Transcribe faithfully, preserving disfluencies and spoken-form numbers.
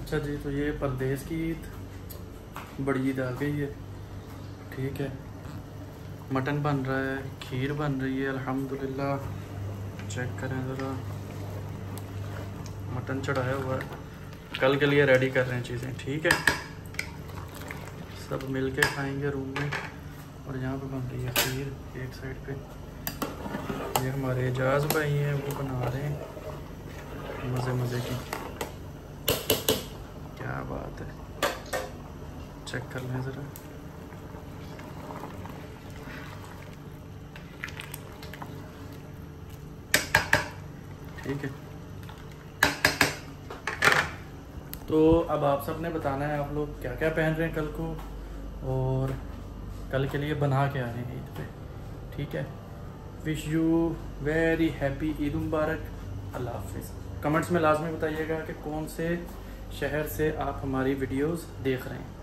अच्छा जी, तो ये परदेस की ईद, बड़ी ईद आ गई है। ठीक है, मटन बन रहा है, खीर बन रही है अल्हम्दुलिल्लाह। चेक करें ज़रा, मटन चढ़ाया हुआ है, कल के लिए रेडी कर रहे हैं चीज़ें। ठीक है, सब मिल के खाएँगे रूम में। और यहाँ पे बन रही है खीर एक साइड पे। ये हमारे एजाज भाई हैं, वो बना रहे हैं मज़े मज़े की। क्या बात है, चेक कर लें ज़रा। ठीक है, तो अब आप सब ने बताना है आप लोग क्या क्या पहन रहे हैं कल को, और कल के लिए बना के आ रहे हैं ईद पे। ठीक है, wish you very happy Eid मुबारक। अल्लाह हाफिज़। कमेंट्स में लाजमी बताइएगा कि कौन से शहर से आप हमारी वीडियोस देख रहे हैं।